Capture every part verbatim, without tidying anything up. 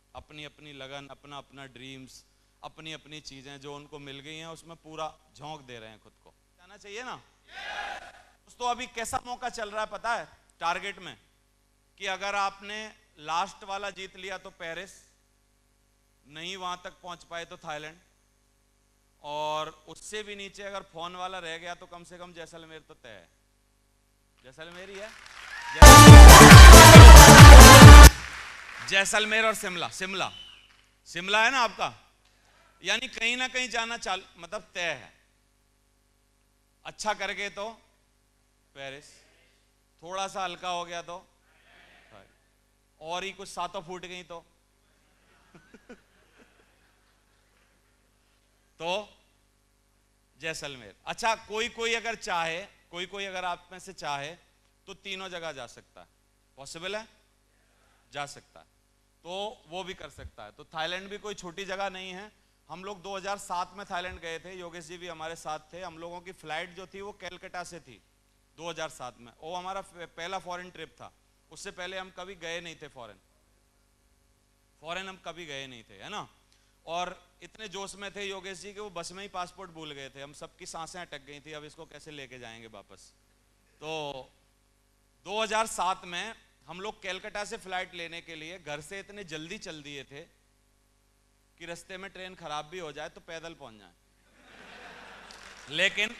अपनी अपनी लगन, अपना अपना ड्रीम्स, अपनी अपनी चीजें जो उनको मिल गई हैं उसमें पूरा झोंक दे रहे हैं खुद को। जाना चाहिए ना। दोस्तों अभी कैसा मौका चल रहा है पता है टारगेट में, कि अगर आपने लास्ट वाला जीत लिया तो पेरिस, नहीं वहां तक पहुंच पाए तो थाईलैंड, और उससे भी नीचे अगर फोन वाला रह गया तो कम से कम जैसलमेर तो तय है। जैसलमेर ही है, जैसलमेर और शिमला। शिमला शिमला है ना आपका, यानी कहीं ना कहीं जाना चाल मतलब तय है। अच्छा कर गए तो पेरिस, थोड़ा सा हल्का हो गया तो, और ही कुछ सातों फूट गई तो तो जैसलमेर। अच्छा कोई कोई अगर चाहे, कोई कोई अगर आप में से चाहे तो तीनों जगह जा सकता है। पॉसिबल है, जा सकता है, तो वो भी कर सकता है। तो थाईलैंड भी कोई छोटी जगह नहीं है। हम लोग दो हज़ार सात में थाईलैंड गए थे, योगेश जी भी हमारे साथ थे। हम लोगों की फ्लाइट जो थी वो कैलकाटा से थी दो हज़ार सात में, वो हमारा पहला फॉरेन ट्रिप था। उससे पहले हम कभी गए नहीं थे फॉरेन, फॉरेन हम कभी गए नहीं थे, है ना। और इतने जोश में थे योगेश जी कि वो बस में ही पासपोर्ट भूल गए थे। हम सबकी सांसें अटक गई थी, अब इसको कैसे लेके जाएंगे वापस। तो दो हज़ार सात में हम लोग कैलकाटा से फ्लाइट लेने के लिए घर से इतने जल्दी चल दिए थे कि रास्ते में ट्रेन खराब भी हो जाए तो पैदल पहुंच जाए। लेकिन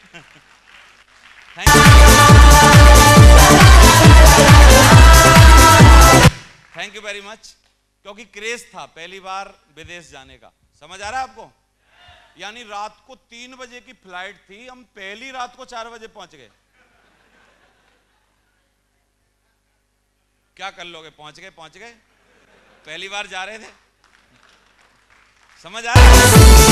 थैंक यू वेरी मच, क्योंकि क्रेज था पहली बार विदेश जाने का। समझ आ रहा है आपको? यानी रात को तीन बजे की फ्लाइट थी, हम पहली रात को चार बजे पहुंच गए। क्या कर लोगे, पहुंच गए पहुंच गए पहली बार जा रहे थे। समझ आ रहा है?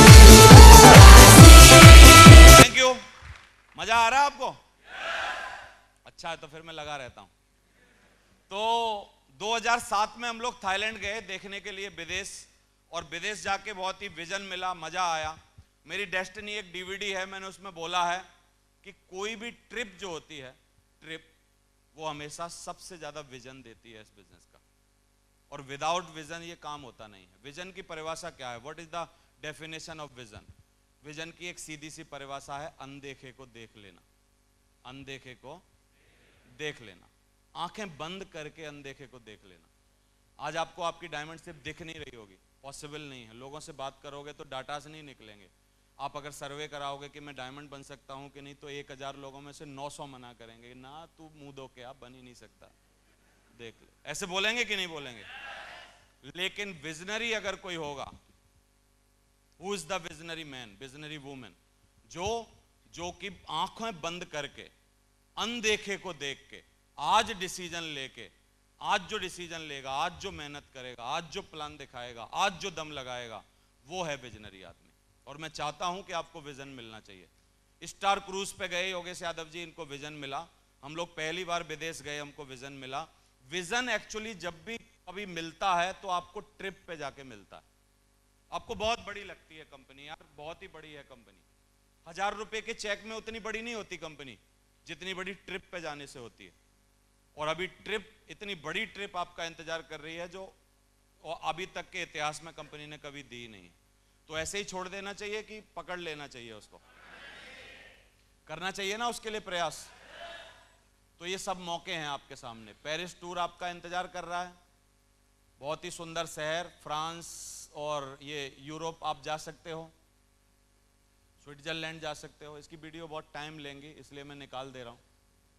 Thank you. मजा आ रहा है आपको? अच्छा है, तो फिर मैं लगा रहता हूं। तो दो हज़ार सात में हम लोग थाईलैंड गए देखने के लिए विदेश, और विदेश जाके बहुत ही विजन मिला, मजा आया। मेरी डेस्टिनी एक डीवीडी है, मैंने उसमें बोला है कि कोई भी ट्रिप जो होती है, ट्रिप वो हमेशा सबसे ज्यादा विजन देती है इस बिजनेस का, और विदाउट विजन ये काम होता नहीं है। विजन की परिभाषा क्या है? What is the definition of vision? Vision की एक सीधी सी परिभाषा है, अनदेखे को देख लेना। अनदेखे को देख लेना, आंखें बंद करके अनदेखे को देख लेना। आज आपको आपकी डायमंड शिप दिख नहीं रही होगी, पॉसिबल नहीं है। लोगों से बात करोगे तो डाटा से नहीं निकलेंगे। आप अगर सर्वे कराओगे कि मैं डायमंड बन सकता हूं कि नहीं, तो एक हजार लोगों में से नौ सौ मना करेंगे, ना तू मुंह धो के आप बन ही नहीं सकता, देख ले, ऐसे बोलेंगे कि नहीं बोलेंगे? लेकिन विजनरी अगर कोई होगा, who is the visionary man, visionary women, जो जो कि आंखें बंद करके अनदेखे को देख के आज डिसीजन लेके, आज जो डिसीजन लेगा, आज जो मेहनत करेगा, आज जो प्लान दिखाएगा, आज जो दम लगाएगा, वो है विजनरी आदमी। और मैं चाहता हूं कि आपको विजन मिलना चाहिए। स्टार क्रूज पे गए योगेश यादव जी, इनको विजन मिला। हम लोग पहली बार विदेश गए, हमको विजन मिला। विजन एक्चुअली जब भी कभी मिलता है तो आपको ट्रिप पे जाके मिलता है। आपको बहुत बड़ी लगती है कंपनी, यार बहुत ही बड़ी है कंपनी, हजार रुपए के चेक में उतनी बड़ी नहीं होती कंपनी जितनी बड़ी ट्रिप पे जाने से होती है। और अभी ट्रिप, इतनी बड़ी ट्रिप आपका इंतजार कर रही है जो अभी तक के इतिहास में कंपनी ने कभी दी नहीं। तो ऐसे ही छोड़ देना चाहिए कि पकड़ लेना चाहिए, उसको करना चाहिए ना उसके लिए प्रयास। तो ये सब मौके हैं आपके सामने। पेरिस टूर आपका इंतजार कर रहा है, बहुत ही सुंदर शहर, फ्रांस और ये यूरोप आप जा सकते हो, स्विट्जरलैंड जा सकते हो। इसकी वीडियो बहुत टाइम लेंगी इसलिए मैं निकाल दे रहा हूं।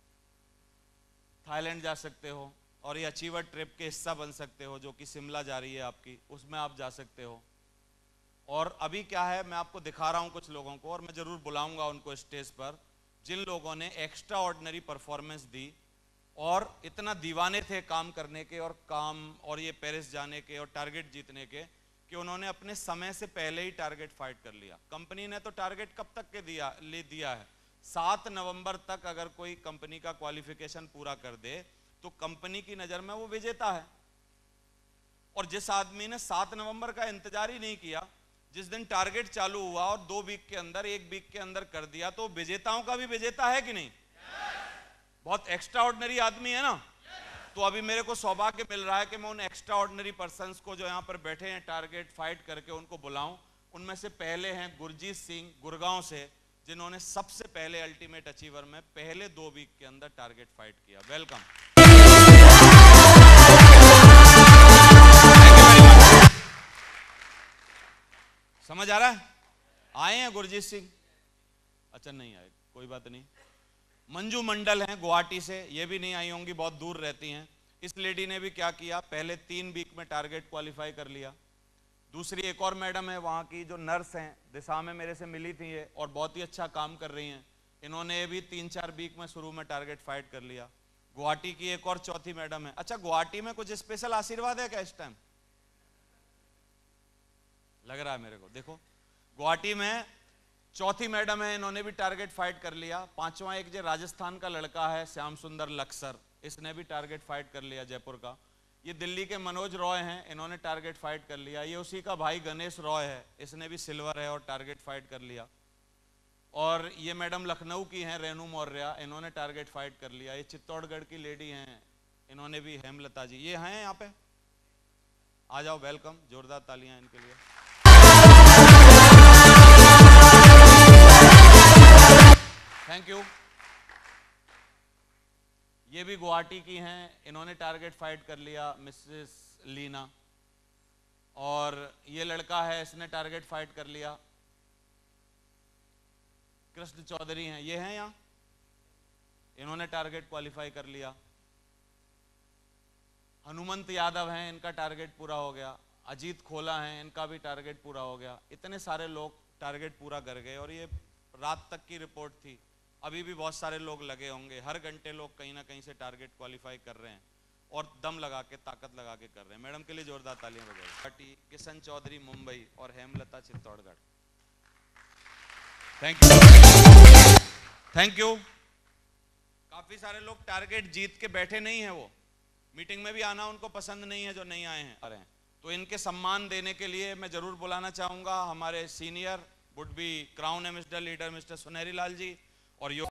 थाईलैंड जा सकते हो, और ये अचीवर ट्रिप के हिस्सा बन सकते हो जो कि शिमला जा रही है आपकी, उसमें आप जा सकते हो। और अभी क्या है, मैं आपको दिखा रहा हूं कुछ लोगों को, और मैं जरूर बुलाऊंगा उनको स्टेज पर, जिन लोगों ने एक्स्ट्रा ऑर्डिनरी परफॉर्मेंस दी और इतना दीवाने थे काम करने के और काम और ये पेरिस जाने के और टारगेट जीतने के, कि उन्होंने अपने समय से पहले ही टारगेट फाइट कर लिया। कंपनी ने तो टारगेट कब तक के दिया ले दिया है, सात नवंबर तक अगर कोई कंपनी का क्वालिफिकेशन पूरा कर दे तो कंपनी की नजर में वो विजेता है। और जिस आदमी ने सात नवंबर का इंतजार ही नहीं किया, जिस दिन टारगेट चालू हुआ और दो वीक के अंदर, एक वीक के अंदर कर दिया, तो विजेताओं का भी विजेता है कि नहीं? बहुत एक्स्ट्रा ऑर्डिनरी आदमी है ना। तो अभी मेरे को सौभाग्य मिल रहा है कि मैं उन एक्स्ट्रा ऑर्डिनरी पर्सन्स को जो यहाँ पर बैठे हैं टारगेट फाइट करके उनको बुलाऊं। उनमें से पहले हैं गुरजीत सिंह गुड़गांव से, जिन्होंने सबसे पहले अल्टीमेट अचीवर में पहले दो वीक के अंदर टारगेट फाइट किया। वेलकम। समझ आ रहा है? आए हैं गुरजीत सिंह? अच्छा नहीं आए, कोई बात नहीं। मंजू मंडल हैं गुवाहाटी से, ये भी नहीं आई होंगी, बहुत दूर रहती हैं। इस लेडी ने भी क्या किया, पहले तीन वीक में टारगेट क्वालिफाई कर लिया। दूसरी एक और मैडम है वहाँ की, जो नर्स हैं, दिशा में मेरे से मिली थी ये, और बहुत ही अच्छा काम कर रही हैं। इन्होंने भी तीन चार वीक में शुरू में टारगेट फाइट कर लिया। गुवाहाटी की एक और चौथी मैडम है। अच्छा, गुवाहाटी में कुछ स्पेशल आशीर्वाद है क्या इस टाइम? लग रहा है मेरे को। देखो, गुवाहाटी में चौथी मैडम है, इन्होंने भी टारगेट फाइट कर लिया। पांचवा एक जो राजस्थान का लड़का है श्याम सुंदर लक्सर, इसने भी टारगेट फाइट कर लिया जयपुर का। ये दिल्ली के मनोज रॉय हैं, इन्होंने टारगेट फाइट कर लिया। ये उसी का भाई गणेश रॉय है, इसने भी सिल्वर है और टारगेट फाइट कर लिया। और ये मैडम लखनऊ की हैं रेनू मौर्य, इन्होंने टारगेट फाइट कर लिया। ये चित्तौड़गढ़ की लेडी हैं, इन्होंने भी, हेमलता जी, ये हैं यहाँ पे, आ जाओ, वेलकम, जोरदार तालियां इनके लिए। Thank you. ये भी गुवाहाटी की हैं, इन्होंने टारगेट फाइट कर लिया, मिसेस लीना। और ये लड़का है, इसने टारगेट फाइट कर लिया, कृष्ण चौधरी हैं, ये हैं यहाँ, इन्होंने टारगेट क्वालिफाई कर लिया। हनुमंत यादव हैं, इनका टारगेट पूरा हो गया। अजीत खोला हैं, इनका भी टारगेट पूरा हो गया। इतने सारे लोग टारगेट पूरा कर गए, और ये रात तक की रिपोर्ट थी। अभी भी बहुत सारे लोग लगे होंगे, हर घंटे लोग कहीं ना कहीं से टारगेट क्वालिफाई कर रहे हैं, और दम लगा के, ताकत लगा के कर रहे हैं। मैडम के लिए जोरदार तालियां बजाइए। किशन चौधरी मुंबई और Hemlata Chittorgarh. Thank you, thank you. काफी सारे लोग टारगेट जीत के बैठे नहीं हैं, वो मीटिंग में भी आना उनको पसंद नहीं है, जो नहीं आए हैं आ रहे हैं। तो इनके सम्मान देने के लिए मैं जरूर बुलाना चाहूंगा हमारे senior would be crown ambassador leader mister Sunhari Lal जी और